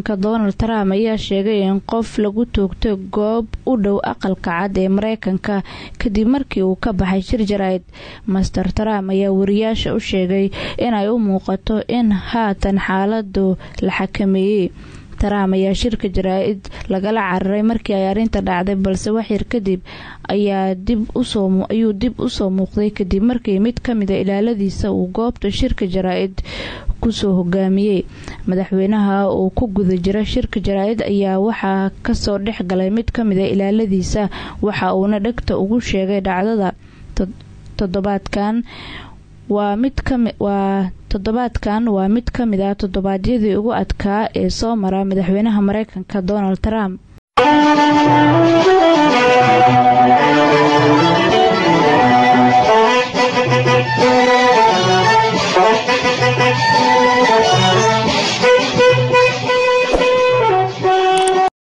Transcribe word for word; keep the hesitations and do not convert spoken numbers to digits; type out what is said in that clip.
Mareykanka Donald Trump ayaa sheegay in qof lagu toogto goob u dhow aqalka cad ee Mareykanka kadib markii uu ka baxay shir jaraa'id. Master Trump ayaa wariyaasha u sheegay in ay u muuqato in haatan xaaladdu la xakameeyay. Trump ayaa shirka jaraa'id lagala cararay markii ay arrinta dhacday, balse wax yar kadib ayaa dib u soo ayuu dib u soo muuqday kadib markii mid ka mid ah ilaaladiisa uu goobta shirka jaraa'id ku soo hogaamiyay. Madaxweynaha oo ku guda jira shirka jaraa'id ayaa waxaa ka soo dhex galay mid ka mid ah ilaaladiisa, waxa uuna dhagta ugu sheegay dhacdada toddobaadkan waa mid ka waa toddobaadkan waa mid ka mid ah toddobaadyadii ugu adkaa ee soo mara madaxweynaha Mareykanka Donald Trump.